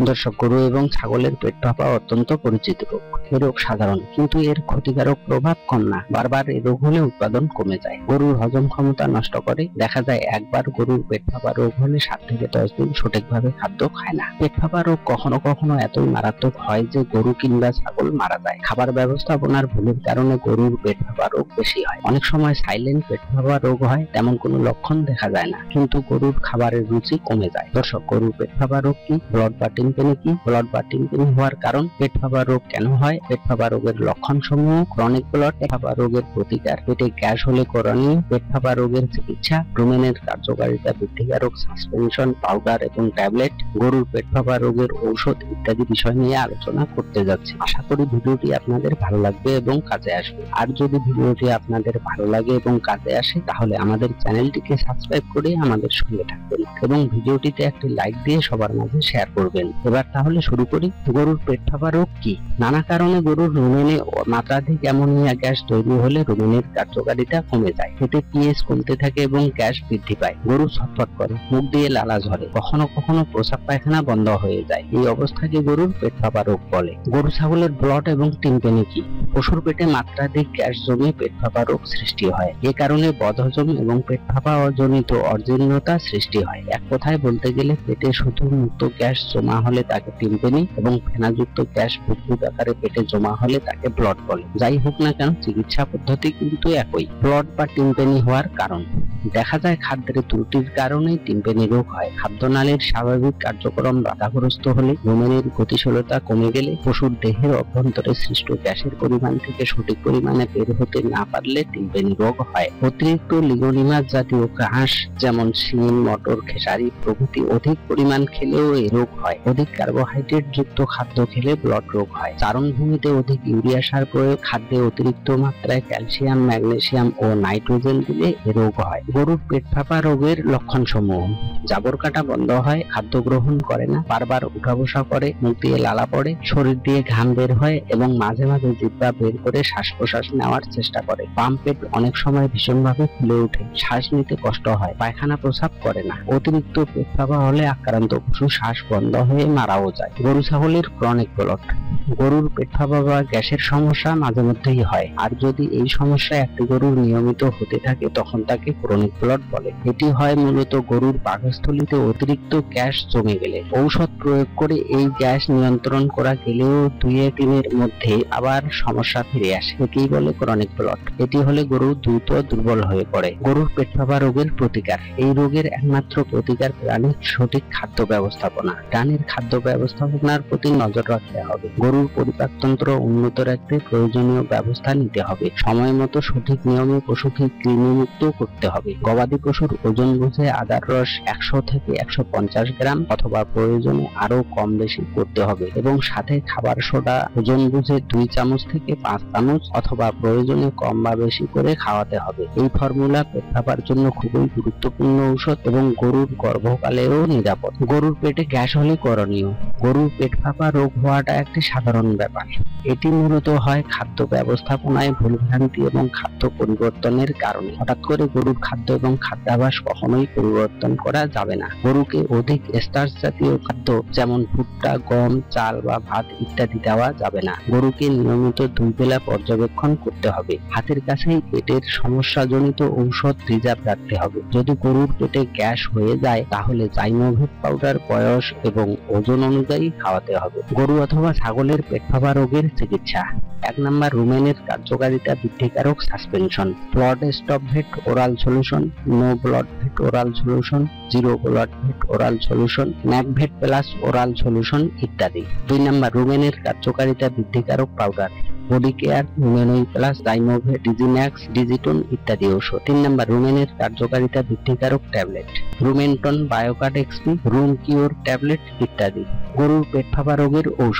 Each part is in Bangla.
দর্শক, গরু এবং ছাগলের পেট ফাঁপা অত্যন্ত পরিচিত রোগ। এই রোগ সাধারণ, কিন্তু এর ক্ষতিকারক প্রভাব কম না। বারবার এই রোগ হলে উৎপাদন কমে যায়, গরুর হজম ক্ষমতা নষ্ট করে। দেখা যায় একবার গরুর পেট ফাঁপা রোগ হলে 7 থেকে 10 দিন সঠিকভাবে খাদ্য খায় না। পেট ফাঁপা রোগ কখনো কখনো এতই মারাত্মক হয় যে গরু কিংবা ছাগল মারা যায়। খাবার ব্যবস্থাপনার ভুলের কারণে গরুর পেট ফাঁপা রোগ বেশি হয়। অনেক সময় সাইলেন্ট পেট ফাঁপা রোগ হয়, তেমন কোনো লক্ষণ দেখা যায় না, কিন্তু গরুর খাবারের রুচি কমে যায়। দর্শক, গরুর পেট ফাঁপা রোগ কি? ব্লট বা টিম্পানি কি? ব্লট বা টিম্পানি হওয়ার কারণ, পেট ফাঁপা রোগ কেন হয়, পেট ফাঁপা রোগের লক্ষণ সমূহ, ক্রনিক ব্লট, পেট ফাঁপা রোগের প্রতিকার, পেটে গ্যাস হলে করণীয়, পেট ফাঁপা রোগের চিকিৎসা, রুমেনের কার্যকারিতা বৃদ্ধিকারক সাসপেনশন পাউডার এবং ট্যাবলেট, গরুর পেট ফাঁপা রোগের ঔষধ ইত্যাদি বিষয় নিয়ে আলোচনা করতে যাচ্ছি। আশা করি ভিডিওটি আপনাদের ভালো লাগবে এবং কাজে আসবে। আর যদি ভিডিওটি আপনাদের ভালো লাগে এবং কাজে আসে, তাহলে আমাদের চ্যানেলটিকে সাবস্ক্রাইব করে আমাদের সঙ্গে থাকবেন এবং ভিডিওটিতে একটি লাইক দিয়ে সবার মাঝে শেয়ার করবেন। এবার তাহলে শুরু করি। গরুর পেট ফাঁপা রোগ কি? নানা কারণে গরুর রুমেনে মাত্রাধিক অ্যামোনিয়া গ্যাস তৈরি হলে রুমেনের কার্যকারিতা কমে যায়, পেটে পিএইচ কমতে থাকে এবং গ্যাস বৃদ্ধি পায়। গরু ছটফট করে, মুখ দিয়ে লালা ঝরে, কখনো কখনো প্রস্রাব পায়খানা বন্ধ হয়ে যায়। এই অবস্থাকে গরুর পেট ফাঁপা রোগ বলে। গরু ছাগলের ব্লট এবং টিম্পানি কি? পশুর পেটে মাত্রাধিক গ্যাস জমে পেট ফাঁপা রোগ সৃষ্টি হয়। এ কারণে বদহজম এবং পেট ফাঁপা জনিত অজীর্ণতা সৃষ্টি হয়। এক কথায় বলতে গেলে, পেটে শুধু মুক্ত গ্যাস জমা হলে তাকে টিম্পানি এবং ফেনাযুক্ত গ্যাস বুদবুদ আকারে পেটে জমা হলে তাকে ব্লট বলে। যাই হোক না কেন, চিকিৎসা পদ্ধতি কিন্তু একই। ব্লট বা টিম্পানি হওয়ার কারণ, দেখা যায় খাদ্যের ত্রুটির কারণেই টিম্পানি রোগ হয়। খাদ্যনালীর স্বাভাবিক কার্যক্রম বাধাগ্রস্ত হলে, রুমেনের গতিশীলতা কমে গেলে, পশুর দেহের অভ্যন্তরে সৃষ্ট গ্যাসের পরিমাণ থেকে সঠিক পরিমাণে বের হতে না পারলে টিম্পানি রোগ হয়। অতিরিক্ত লিগোনিমাস জাতীয় ঘাস যেমন শিম, মটর, খেসারি প্রভৃতি অধিক পরিমাণ খেলেও এই রোগ হয়। অধিক কার্বোহাইড্রেট যুক্ত খাদ্য খেলে ব্লট রোগ হয়। চারণভূমিতে অধিক ইউরিয়া সার প্রয়োগ, খাদ্যে অতিরিক্ত মাত্রায় ক্যালসিয়াম, ম্যাগনেসিয়াম ও নাইট্রোজেন দিলে এই রোগ হয়। গরুর পেট ফাঁপা রোগের লক্ষণ সমূহ: জাবর কাটা বন্ধ হয়, খাদ্য গ্রহণ করে না, বারবার উঠা বসা করে, মুখ দিয়ে লালা পড়ে, শরীর দিয়ে ঘাম বের হয় এবং মাঝে মাঝে জিহ্বা বের করে শ্বাস প্রশ্বাস নেওয়ার চেষ্টা করে। বাম পেট অনেক সময় ভীষণভাবে ফুলে ওঠে, শ্বাস নিতে কষ্ট হয়, পায়খানা প্রস্রাব করে না। অতিরিক্ত পেট ফাঁপা হলে আক্রান্ত পশু শ্বাস বন্ধ হয়ে মারাও যায়। গরু ছাগলের ক্রনিক ব্লট, গরুর পেট ফাঁপা বা গ্যাসের সমস্যা মাঝে মধ্যেই হয়, আর যদি এই সমস্যা একটি গরুর নিয়মিত হতে থাকে তখন তাকে ক্রনিক ব্লট বলে। এটি হয় মূলত গরুর পাকস্থলীতে অতিরিক্ত গ্যাস জমে গেলে। ঔষধ প্রয়োগ করে এই গ্যাস নিয়ন্ত্রণ করা গেলেও 2-1 দিনের মধ্যে আবার সমস্যা ফিরে আসে। একেই বলে ক্রনিক ব্লট। এটি হলে গরু দ্রুত দুর্বল হয়ে পড়ে। গরুর পেট ফাঁপা রোগের প্রতিকার, এই রোগের একমাত্র প্রতিকার প্রাণীর সঠিক খাদ্য ব্যবস্থাপনা। প্রাণীর খাদ্য ব্যবস্থাপনার প্রতি নজর রাখতে হবে। গরুর পরিপাকতন্ত্র উন্নত রাখতে প্রয়োজনীয় ব্যবস্থা নিতে হবে। সময় মতো সঠিক নিয়মে পশুকে কৃমিমুক্ত করতে হবে। গবাদি পশুর ওজন বুঝে আদার রস 100 থেকে 150 গ্রাম অথবা প্রয়োজনে আরো কম বেশি করতে হবে এবং সাথে খাবার সোডা ওজন বুঝে 2 চামচ থেকে 5 চামচ অথবা প্রয়োজনে কম বা বেশি করে খাওয়াতে হবে। এই ফর্মুলা পেট ফাঁপার জন্য খুবই গুরুত্বপূর্ণ ঔষধ এবং গরুর গর্ভকালেও নিরাপদ। গরুর পেটে গ্যাস হলে করণীয়। গরুর পেট ফাঁপা রোগ হওয়াটা একটি সাধারণ ব্যাপার। এটি মূলত হয় খাদ্য ব্যবস্থাপনায় ভুলভ্রান্তি এবং খাদ্য পরিবর্তনের কারণে। হঠাৎ করে গরুর খাদ্য এবং খাদ্যাভ্যাস কখনোই পরিবর্তন করা যাবে না। গরুকে অধিক স্টার্চ জাতীয় খাদ্য যেমন ভুট্টা, গম, চাল বা ভাত ইত্যাদি দেওয়া যাবে না। গরুকে নিয়মিত 2 বেলা পর্যবেক্ষণ করতে হবে। হাতের কাছেই পেটের সমস্যাজনিত ঔষধ রিজার্ভ রাখতে হবে। যদি গরুর পেটে গ্যাস হয়ে যায় তাহলে জাইমোভিট পাউডার বয়স এবং ওজন অনুযায়ী খাওয়াতে হবে। গরু অথবা ছাগলের পেট ফাঁপা রোগের চিকিৎসা: 1 নম্বর, রুমেনের কার্যকারিতা বৃদ্ধিকারক suspension, blood stop vet oral solution, no blood vet oral solution, 0 blood vet oral solution, Macvet plus oral solution ইত্যাদি। 2 নম্বর, রুমেনের কার্যকারিতা বৃদ্ধিকারক পাউডার, বডি কেয়ার, রুমেনই প্লাস, ডাইমোভেট, ডিজিম্যাক্স, ডিজিটন ইত্যাদি ঔষধ। 3 নম্বর, রুমেনের কার্যকারিতা বৃদ্ধিকারক tablet, Rumenton, Biocard XP, rum cure tablet ইত্যাদি। গরুর পেট ফাঁপা রোগের ঔষধ: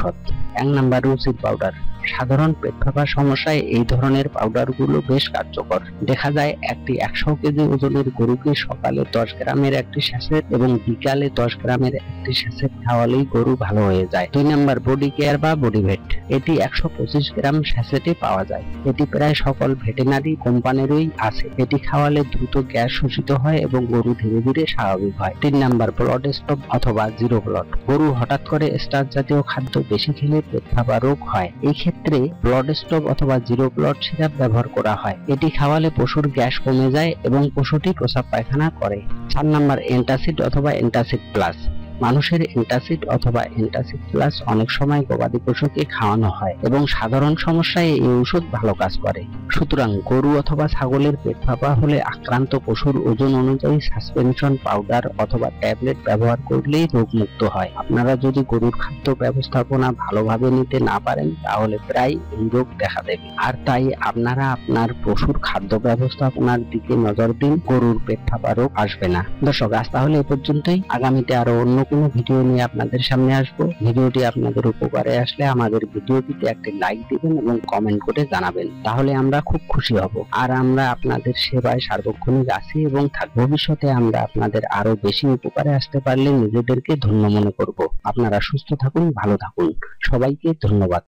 1 নাম্বার রুচির পাউডার। সাধারণ পেট ফাঁপার সমস্যায় এই ধরনের পাউডারগুলো বেশ কার্যকর। দেখা যায় একটি 100 কেজি ওজনের গরুকে সকালে 10 গ্রামের একটি স্যাশেট এবং বিকালে 10 গ্রামের একটি স্যাশেট খাওয়ালেই গরু ভালো হয়ে যায়। 2 নাম্বার বডি কেয়ার বা বডি ভেট। এটি 125 গ্রাম স্যাশেটে পাওয়া যায়। এটি প্রায় সকল ভেটেরিনারি কোম্পানিরই আছে। এটি খাওয়ালে দ্রুত গ্যাস শোষিত হয় এবং গরু ধীরে ধীরে স্বাভাবিক হয়। 3 নাম্বার ব্লট স্টপ অথবা জিরো ব্লট। গরু হঠাৎ করে স্টার্চ জাতীয় খাদ্য বেশি খেলে পেট ফাঁপা রোগ হয়। এই ক্ষেত্রে ব্লট স্টপ অথবা জিরো ব্লট সিরাপ ব্যবহার করা হয়। এটি খাওয়ালে পশুর গ্যাস কমে যায় এবং পশুটি প্রস্রাব পায়খানা করে। 4 নাম্বার অ্যান্টাসিড অথবা অ্যান্টাসিড প্লাস। মানুষের অ্যান্টাসিড অথবা অ্যান্টাসিড প্লাস অনেক সময় গবাদি পশুকে খাওয়ানো হয় এবং সাধারণ সমস্যায় এই ওষুধ ভালো কাজ করে। সুতরাং গরু অথবা ছাগলের পেট ফাঁপা হলে আক্রান্ত পশুর ওজন অনুযায়ী সাসপেনশন পাউডার অথবা ট্যাবলেট ব্যবহার করলেই রোগমুক্ত হয়। আপনারা যদি গরুর খাদ্য ব্যবস্থাপনা ভালোভাবে নিতে না পারেন তাহলে প্রায় এই রোগ দেখা দেবে। আর তাই আপনারা আপনার পশুর খাদ্য ব্যবস্থাপনার দিকে নজর দিন, গরুর পেট ফাঁপা রোগ আসবে না। দর্শক, আজ তাহলে এ পর্যন্তই। আগামীতে আরো অন্য কোনো ভিডিও নিয়ে আপনাদের সামনে আসবো। ভিডিওটি আপনাদের উপকারে আসলে আমাদের ভিডিওটিতে একটি লাইক দিবেন এবং কমেন্ট করে জানাবেন, তাহলে আমরা খুব খুশি হব। আর আমরা আপনাদের সেবায় সার্বক্ষণিক আছি এবং ভবিষ্যতে আমরা আপনাদের আরো বেশি উপকারে আসতে পারলে নিজেদেরকে ধন্য মনে করব। আপনারা সুস্থ থাকুন, ভালো থাকুন। সবাইকে ধন্যবাদ।